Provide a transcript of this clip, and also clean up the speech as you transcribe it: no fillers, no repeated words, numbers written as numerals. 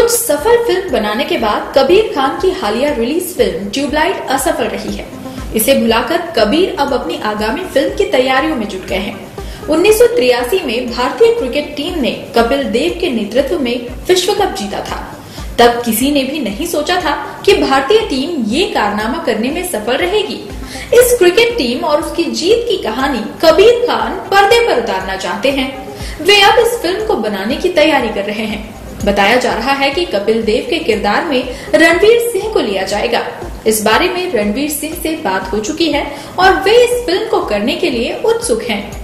कुछ सफल फिल्म बनाने के बाद कबीर खान की हालिया रिलीज फिल्म ट्यूबलाइट असफल रही है। इसे भुलाकर कबीर अब अपनी आगामी फिल्म की तैयारियों में जुट गए हैं। 1983 में भारतीय क्रिकेट टीम ने कपिल देव के नेतृत्व में विश्व कप जीता था। तब किसी ने भी नहीं सोचा था कि भारतीय टीम ये कारनामा करने में सफल रहेगी। इस क्रिकेट टीम और उसकी जीत की कहानी कबीर खान पर्दे पर उतारना चाहते हैं। वे अब इस फिल्म को बनाने की तैयारी कर रहे हैं। बताया जा रहा है कि कपिल देव के किरदार में रणवीर सिंह को लिया जाएगा। इस बारे में रणवीर सिंह से बात हो चुकी है और वे इस फिल्म को करने के लिए उत्सुक हैं।